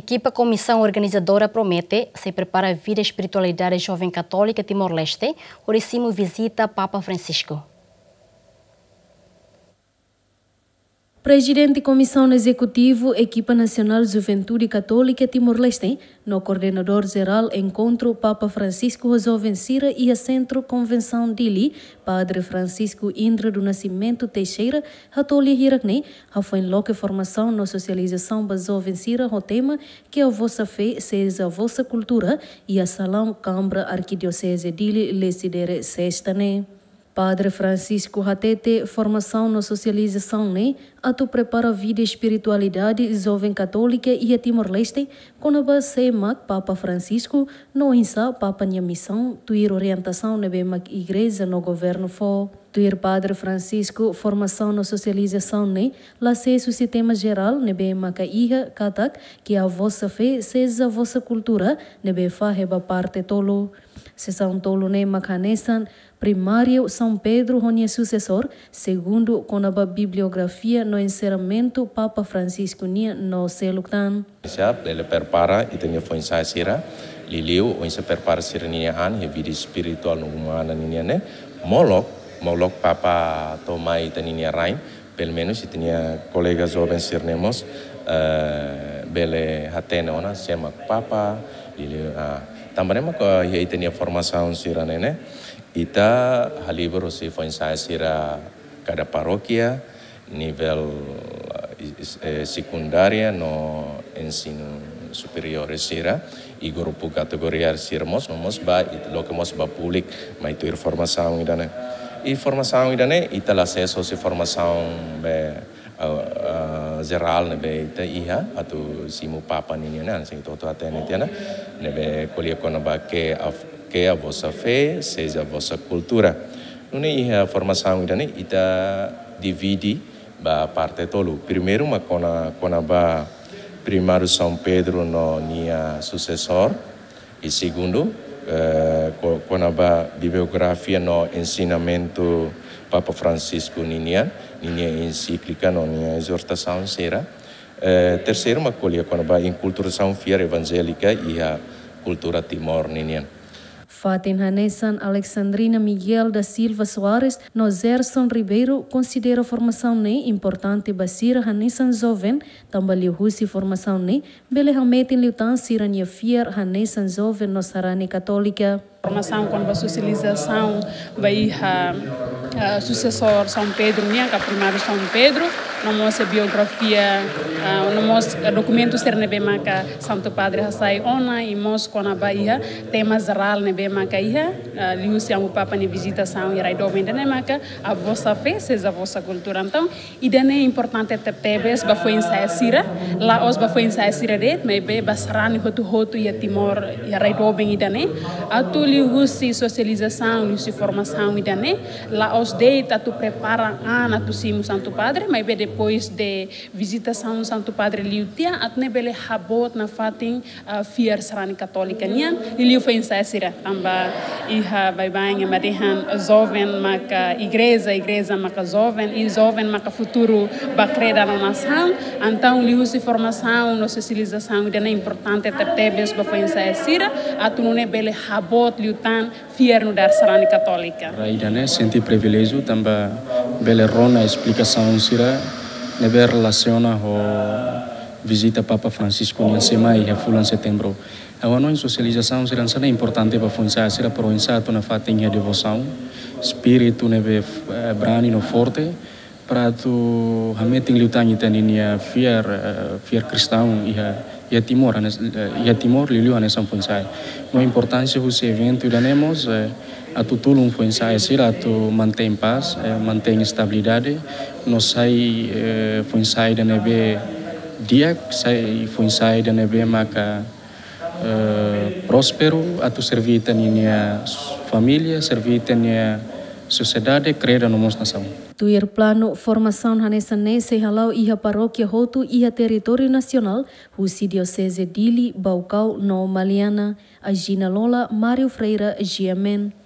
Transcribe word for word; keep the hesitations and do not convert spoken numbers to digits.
Equipa Comissão Organizadora promete se prepara a vida e espiritualidade jovem católica Timor-Leste, o décimo visita Papa Francisco. Presidente da Comissão Executivo, Equipa Nacional Juventude Católica Timor-Leste, no coordenador-geral Encontro Papa Francisco Jovem Cira e a Centro Convenção Dili, Padre Francisco Indra do Nascimento Teixeira, Hatoli Hirakne, a foi em loca formação na socialização da Jovem Cira, o tema que a vossa fé seja a vossa cultura e a Salão Câmara Arquidiocese Dili Lesidere Sextane. Padre Francisco Hatete, formação na socialização, né? Atu prepara a vida e espiritualidade jovem católica e a Timor-Leste, com a base mac Papa Francisco, no insa Papa Nha Missão, tuir orientação na mac igreja no governo fo. Tuir Padre Francisco, formação na socialização, né? Lá se o sistema geral, na mac a iha, katak, que a vossa fé seja a vossa cultura, na fa reba parte tolo. Sessão tolo ne macanesan, primário São Pedro Ronia sucessor, segundo com a bibliografia no encerramento Papa Francisco nia no seluctan. Ele prepara e tem foi ensaio sira, liliu o ensaio prepara sira nia an, a vida espiritual no humana nia ne, molok, molok Papa tomai tania rain, pelo menos se tinha colegas jovens sirnemos, uh, bele hatene ona sema Papa, liliu ah também mak ia tinha formação sira nene. Ita halibro se foi ensaio sira cada paróquia, nível eh, secundária no ensino superior sira, e grupo categoria sira mos, mos ba, lo que mos ba público, mas tu formação idane. E formação idane, ita la acesso se formação be uh, uh, geral nebe ita iha, atu simu papa ninha, sing toto atene tiana, nebe kolia kona ba ke que a vossa fé seja a vossa cultura. Não é a formação idane ita divide ba parte tolo. Primeiro uma kona kona ba primário São Pedro no nia sucessor e segundo uh, kona ba bibliografia no ensinamento Papa Francisco ninia ninia encíclica no nia exortação sera. Uh, terceiro uma colia kona ba inculturação fiel evangélica e a cultura Timor ninia. Fatin Hanesan Alexandrina Miguel da Silva Soares, no Zerson Ribeiro, considera a formação ne importante basira Hanesan jovem, também o husi formação ne, bele hametin liutan sirania fier Hanesan jovem no sarani católica. Formação com a socialização vai a sucessor São Pedro, minha que primário São Pedro, não mostra biografia, não mostra documentos ser nebe maca Santo Padre Hassai ona e mos com a Bahia temas geral nebe maca ia, liu se amo papa ne visitação e raido bem dane maca a vossa fé seja a vossa cultura então e dane importante te tebes ba foi ensaio sira lá os ba foi ensaio sira det mas be basrani hotu hotu ia Timor e raido bem e dane atu liu se socialização liu se formação e dane lá os deita tu prepara ana tu simu Santo Padre mas be depois de visitação Santo Padre liu tia atne bele habot na fatin uh, fier sarani católica nian e liu foi ensaio sira tamba iha bai bai madehan jovem maka igreja igreja maka jovem e jovem maka futuro bacreda na nação então liu se formação no socialização e é importante ter tebes ba foi ensaio sira atunune bele habot liu tan fier no dar sarani católica raidane senti privilégio tamba bele rona explicação sira nebe relaciona ho visita Papa Francisco em semana e fulan setembro. A ano em socialização será sana importante para funcionar será para iniciar na fatinha devoção, espírito nebe brani no forte para tu hameting lutan ita ninia fier fier cristão e e Timor e Timor liu anesan funcionar. No importância o evento danemos a tutulum funcionar será tu mantém paz, mantém estabilidade, nos sai funcionar da nebe dia sai funcionar da nebe maka Uh, próspero atau servir tania família, servir tania sociedade, crer no nossa nação. Tuir plano formação hanesane se halau iha paróquia Hotu iha território nacional, husi diocese Dili, Baucau, no Maliana, a Gina Lola, Mário Freira, Giamen.